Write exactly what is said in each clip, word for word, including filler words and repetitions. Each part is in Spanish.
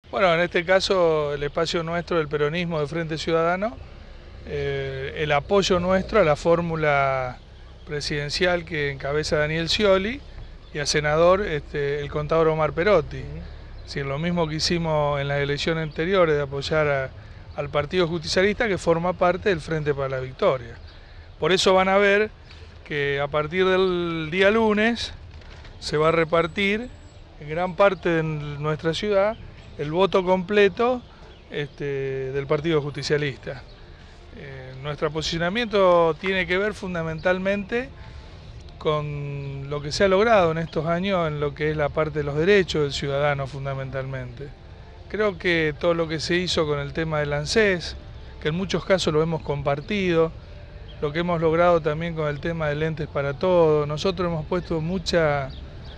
Bueno, en este caso el espacio nuestro del peronismo de Frente Ciudadano, eh, el apoyo nuestro a la fórmula presidencial que encabeza Daniel Scioli y al senador este, el contador Omar Perotti. Es decir, lo mismo que hicimos en las elecciones anteriores de apoyar a, al Partido Justicialista, que forma parte del Frente para la Victoria. Por eso van a ver que a partir del día lunes se va a repartir en gran parte de nuestra ciudad el voto completo este, del Partido Justicialista. Eh, nuestro posicionamiento tiene que ver fundamentalmente con lo que se ha logrado en estos años en lo que es la parte de los derechos del ciudadano fundamentalmente. Creo que todo lo que se hizo con el tema del ANSES, que en muchos casos lo hemos compartido, lo que hemos logrado también con el tema de lentes para todos, nosotros hemos puesto mucha,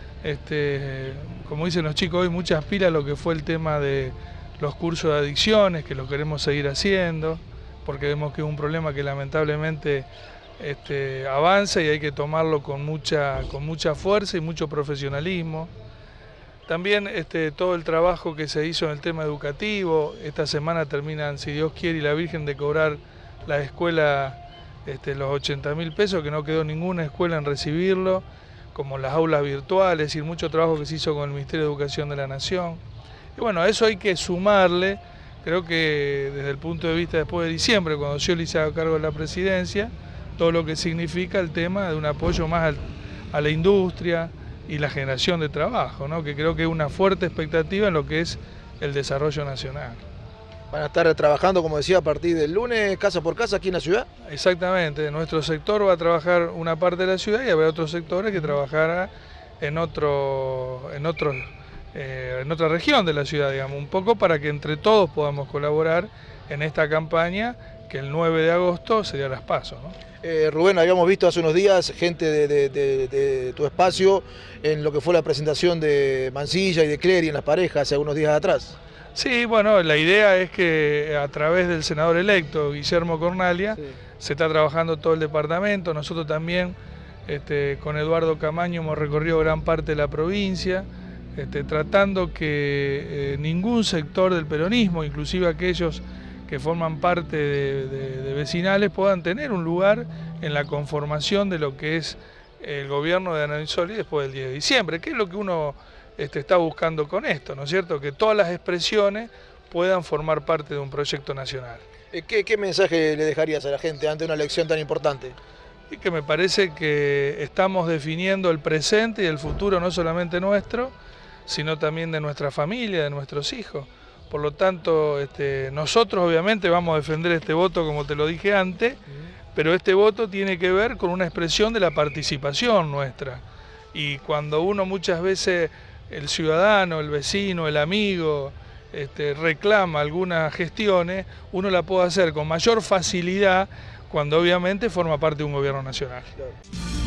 este, como dicen los chicos hoy, muchas pilas a lo que fue el tema de los cursos de adicciones, que lo queremos seguir haciendo, porque vemos que es un problema que lamentablemente este, avanza y hay que tomarlo con mucha, con mucha fuerza y mucho profesionalismo. También este, todo el trabajo que se hizo en el tema educativo, esta semana terminan, si Dios quiere y la Virgen, de cobrar la escuela este, los ochenta mil pesos, que no quedó ninguna escuela en recibirlo, como las aulas virtuales y mucho trabajo que se hizo con el Ministerio de Educación de la Nación. Y bueno, a eso hay que sumarle, creo que desde el punto de vista después de diciembre, cuando Scioli se haga cargo de la presidencia, todo lo que significa el tema de un apoyo más al, a la industria y la generación de trabajo, ¿no? Que creo que es una fuerte expectativa en lo que es el desarrollo nacional. Van a estar trabajando, como decía, a partir del lunes, casa por casa, aquí en la ciudad. Exactamente, nuestro sector va a trabajar una parte de la ciudad y habrá otros sectores que trabajarán en, otro, en, otro, eh, en otra región de la ciudad, digamos, un poco para que entre todos podamos colaborar en esta campaña que el nueve de agosto sería las PASO, ¿no? Eh, Rubén, habíamos visto hace unos días gente de, de, de, de tu espacio en lo que fue la presentación de Mansilla y de Clery en las parejas hace algunos días atrás. Sí, bueno, la idea es que a través del senador electo, Guillermo Cornaglia, sí, se está trabajando todo el departamento. Nosotros también, este, con Eduardo Camaño, hemos recorrido gran parte de la provincia, este, tratando que eh, ningún sector del peronismo, inclusive aquellos que forman parte de, de, de vecinales, puedan tener un lugar en la conformación de lo que es el gobierno de Daniel Scioli después del diez de diciembre, que es lo que uno Este, está buscando con esto, ¿no es cierto? Que todas las expresiones puedan formar parte de un proyecto nacional. ¿Qué, qué mensaje le dejarías a la gente ante una elección tan importante? Y que me parece que estamos definiendo el presente y el futuro no solamente nuestro, sino también de nuestra familia, de nuestros hijos. Por lo tanto, este, nosotros obviamente vamos a defender este voto, como te lo dije antes, pero este voto tiene que ver con una expresión de la participación nuestra. Y cuando uno muchas veces, el ciudadano, el vecino, el amigo, este, reclama algunas gestiones, uno la puede hacer con mayor facilidad cuando obviamente forma parte de un gobierno nacional. Claro.